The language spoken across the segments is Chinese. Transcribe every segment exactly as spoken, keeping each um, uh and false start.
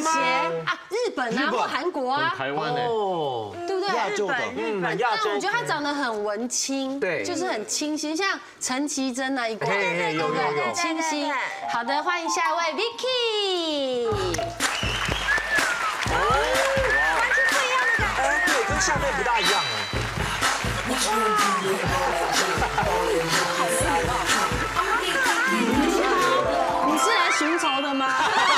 啊，日本啊，或韩国啊， 台湾呢？ 哦，对不对？ 亚洲的， 嗯， 亚洲。 但我觉得他长得很文青， 对， 就是很清新，像陈绮贞那一挂， 对对有有有， 很清新。好的，欢迎下一位 Vicky。 完全不一样的感觉。 哎，对，跟下面不大一样哎。 你是来寻仇的吗？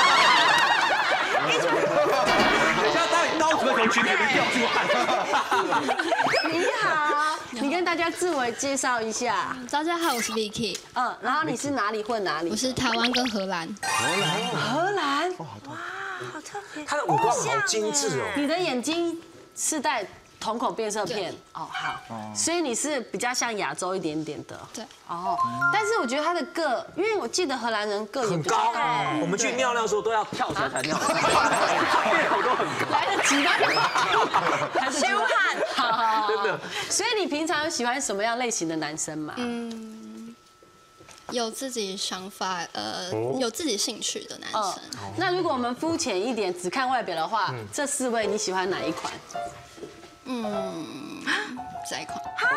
等一下，到底刀怎么从裙子里掉出来？ 你好，你跟大家自我介绍一下。 大家好，我是 Vicky。 嗯，然后你是哪里混哪里？ 我是台湾跟荷兰。 荷兰。 哇，好特别。 他的五官好精致哦。 你的眼睛是戴瞳孔变色片哦，好，所以你是比较像亚洲一点点的。 对。 哦，但是我觉得他的个，因为我记得荷兰人个很高，我们去尿尿的时候都要跳起来才尿。面孔都很高。 来得及吗？ 修汗。 好好好。 真的。 所以你平常喜欢什么样类型的男生嘛？ 嗯，有自己想法，呃，有自己兴趣的男生。 那如果我们肤浅一点，只看外表的话，这四位你喜欢哪一款？ 嗯，这一款。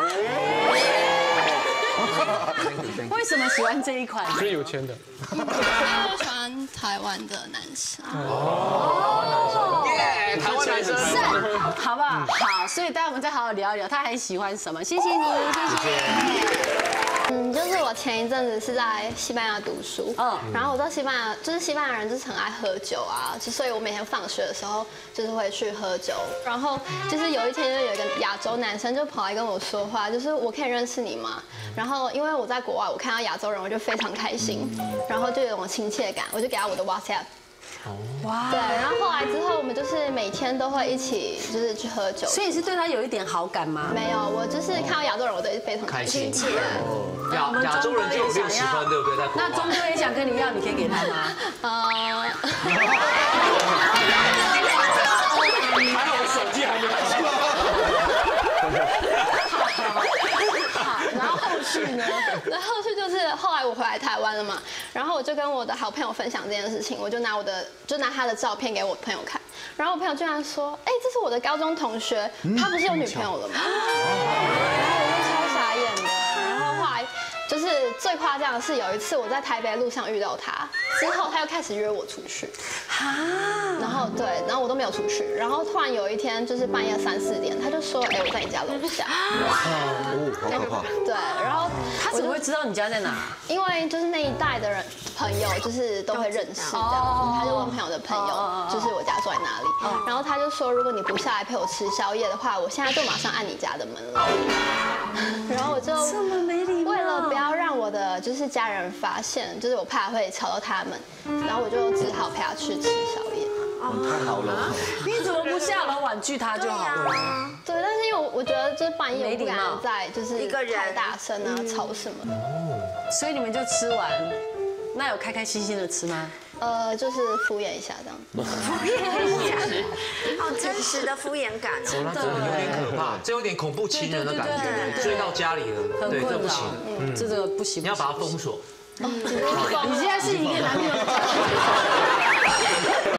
为什么喜欢这一款？ 是有钱的。 因为我喜欢台湾的男生。 哦， 耶，台湾男生是，好不好？好，所以待会我们再好好聊一聊，他还喜欢什么？谢谢你，谢谢。 嗯，就是我前一阵子是在西班牙读书，嗯，然后我到西班牙，就是西班牙人就是很爱喝酒啊，就所以我每天放学的时候就是会去喝酒，然后就是有一天就有一个亚洲男生就跑来跟我说话，就是我可以认识你吗？然后因为我在国外，我看到亚洲人我就非常开心，然后就有种亲切感，我就给他我的 WhatsApp。哇！对，然后后来之后，我们就是每天都会一起，就是去喝酒。 所以你是对他有一点好感吗？ 没有，我就是看到亚洲人，我都非常开心。 亚亚洲人就有六十分，对不对？ 那中哥也想跟你要，你可以给他吗？ 呃。 还好我手机还没好，然后后续呢？然后后续就是后来我回来台湾了嘛，然后我就跟我的好朋友分享这件事情，我就拿我的就拿他的照片给我朋友看，然后我朋友居然说，哎，这是我的高中同学，他不是有女朋友了吗？然后我就超傻眼的，然后后来就是最夸张的是有一次我在台北路上遇到他，之后他又开始约我出去，然后对，然后我都没有出去，然后突然有一天就是半夜三四点，他就说，哎，我在你家楼下。 哦，好可怕。 对，然后他怎么会知道你家在哪？ 因为就是那一代的人朋友就是都会认识这样子，他就问朋友的朋友，就是我家住在哪里，然后他就说，如果你不下来陪我吃宵夜的话，我现在就马上按你家的门了。然后我就这么没礼貌， 为了不要让我的就是家人发现，就是我怕会吵到他们，然后我就只好陪他去吃宵夜。 太好了， 你怎么不下楼婉拒他就好了？ 对，但是因为我我觉得就是半夜我不敢再就是一个人太大声啊，吵什么的。 所以你们就吃完，那有开开心心的吃吗？ 呃，就是敷衍一下这样。 敷衍一下，好真实的敷衍感哦。 那真的有点可怕，这有点恐怖情人的感觉，追到家里了，对，这不行， 嗯，这个不行， 你要把它封锁。 你现在是一个男朋友。